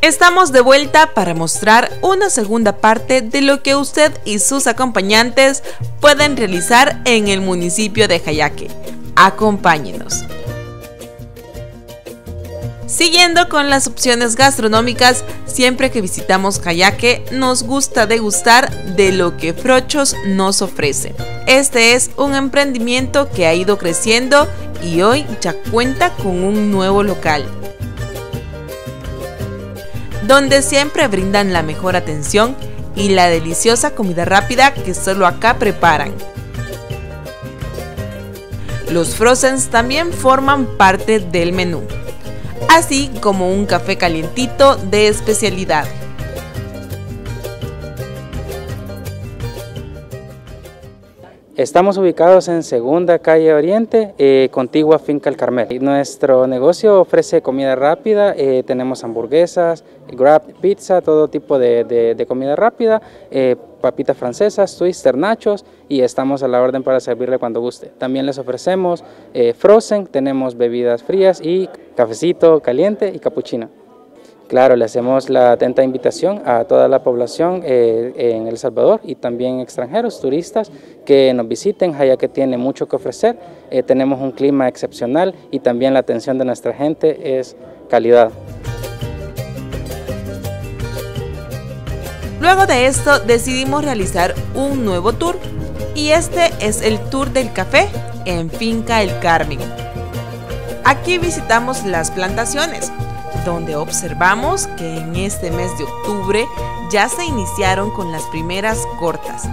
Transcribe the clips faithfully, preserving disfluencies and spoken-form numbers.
Estamos de vuelta para mostrar una segunda parte de lo que usted y sus acompañantes pueden realizar en el municipio de Jayaque. Acompáñenos. Siguiendo con las opciones gastronómicas, siempre que visitamos Jayaque nos gusta degustar de lo que Frochos nos ofrece. Este es un emprendimiento que ha ido creciendo y hoy ya cuenta con un nuevo local, donde siempre brindan la mejor atención y la deliciosa comida rápida que solo acá preparan. Los frozens también forman parte del menú, así como un café calientito de especialidad. Estamos ubicados en Segunda Calle Oriente, eh, contigua Finca El Carmel. Nuestro negocio ofrece comida rápida, eh, tenemos hamburguesas, grab, pizza, todo tipo de, de, de comida rápida, eh, papitas francesas, twister, nachos, y estamos a la orden para servirle cuando guste. También les ofrecemos eh, frozen, tenemos bebidas frías y cafecito caliente y capuchino. Claro, le hacemos la atenta invitación a toda la población eh, en El Salvador y también extranjeros, turistas, que nos visiten. Jayaque tiene mucho que ofrecer, eh, tenemos un clima excepcional y también la atención de nuestra gente es calidad. Luego de esto decidimos realizar un nuevo tour, y este es el tour del café en Finca El Carmen. Aquí visitamos las plantaciones, donde observamos que en este mes de octubre ya se iniciaron con las primeras cortas.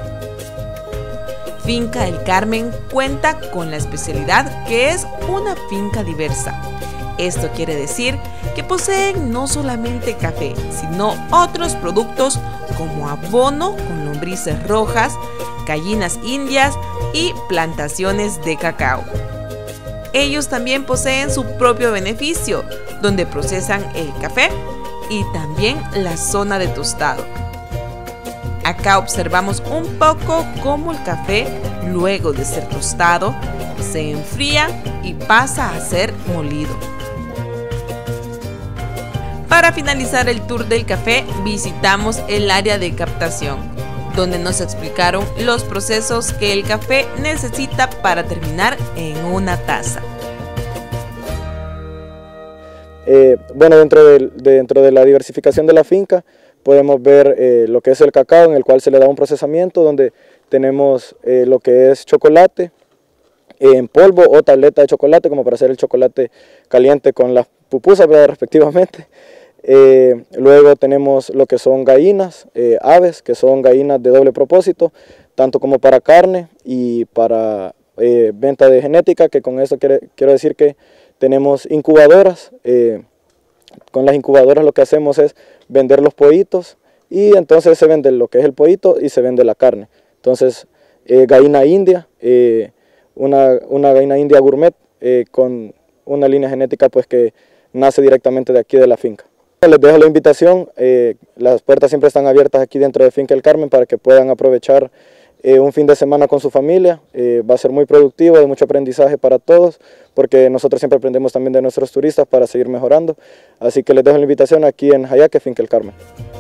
Finca El Carmen cuenta con la especialidad que es una finca diversa. Esto quiere decir que poseen no solamente café, sino otros productos como abono con lombrices rojas, gallinas indias y plantaciones de cacao. Ellos también poseen su propio beneficio, donde procesan el café y también la zona de tostado. Acá observamos un poco cómo el café, luego de ser tostado, se enfría y pasa a ser molido. Para finalizar el tour del café, visitamos el área de captación, donde nos explicaron los procesos que el café necesita para terminar en una taza. Eh, bueno, dentro de, dentro de la diversificación de la finca podemos ver eh, lo que es el cacao, en el cual se le da un procesamiento donde tenemos eh, lo que es chocolate eh, en polvo o tableta de chocolate, como para hacer el chocolate caliente con las pupusas, ¿verdad? Respectivamente. Eh, luego tenemos lo que son gallinas, eh, aves, que son gallinas de doble propósito, tanto como para carne y para eh, venta de genética, que con esto quiere, quiero decir que tenemos incubadoras. Eh, con las incubadoras lo que hacemos es vender los pollitos, y entonces se vende lo que es el pollito y se vende la carne. Entonces eh, gallina india, eh, una, una gallina india gourmet eh, con una línea genética pues que nace directamente de aquí de la finca. Les dejo la invitación, eh, las puertas siempre están abiertas aquí dentro de Finca El Carmen para que puedan aprovechar eh, un fin de semana con su familia. Eh, va a ser muy productivo, de mucho aprendizaje para todos, porque nosotros siempre aprendemos también de nuestros turistas para seguir mejorando. Así que les dejo la invitación aquí en Jayaque, Finca El Carmen.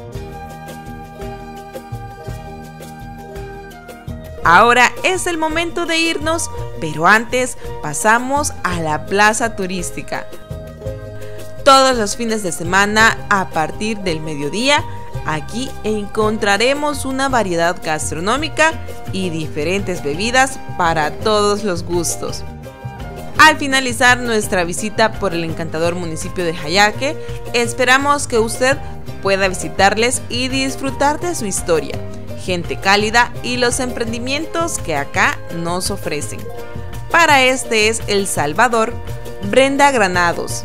Ahora es el momento de irnos, pero antes pasamos a la plaza turística. Todos los fines de semana, a partir del mediodía, aquí encontraremos una variedad gastronómica y diferentes bebidas para todos los gustos. Al finalizar nuestra visita por el encantador municipio de Jayaque, esperamos que usted pueda visitarles y disfrutar de su historia, gente cálida y los emprendimientos que acá nos ofrecen. Para este es El Salvador, Brenda Granados.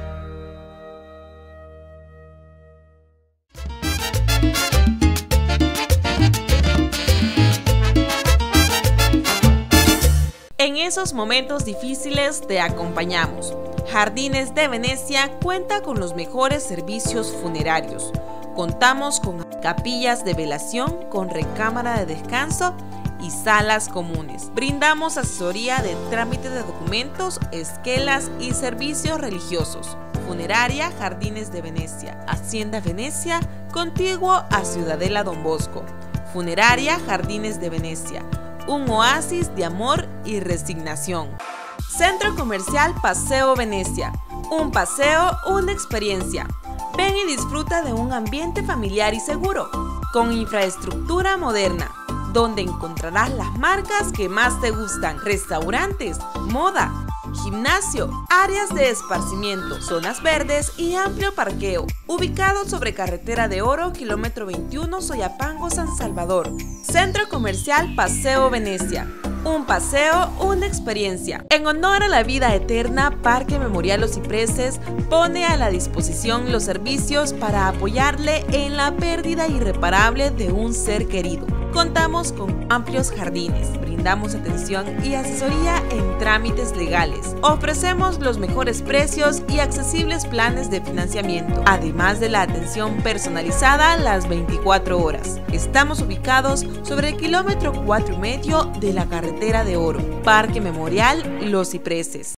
En esos momentos difíciles te acompañamos. Jardines de Venecia cuenta con los mejores servicios funerarios. Contamos con capillas de velación con recámara de descanso y salas comunes. Brindamos asesoría de trámite de documentos, esquelas y servicios religiosos, Funeraria Jardines de Venecia, Hacienda Venecia, contiguo a Ciudadela Don Bosco. Funeraria Jardines de Venecia, un oasis de amor y resignación. Centro Comercial Paseo Venecia, un paseo, una experiencia. Ven y disfruta de un ambiente familiar y seguro, con infraestructura moderna, donde encontrarás las marcas que más te gustan, restaurantes, moda, gimnasio, áreas de esparcimiento, zonas verdes y amplio parqueo. Ubicado sobre Carretera de Oro, kilómetro veintiuno, Soyapango, San Salvador. Centro Comercial Paseo Venecia. Un paseo, una experiencia. En honor a la vida eterna, Parque Memorial Los Cipreses pone a la disposición los servicios para apoyarle en la pérdida irreparable de un ser querido. Contamos con amplios jardines, brindamos atención y asesoría en trámites legales. Ofrecemos los mejores precios y accesibles planes de financiamiento, además de la atención personalizada las veinticuatro horas. Estamos ubicados sobre el kilómetro cuatro y medio de la Carretera de Oro, Parque Memorial Los Cipreses.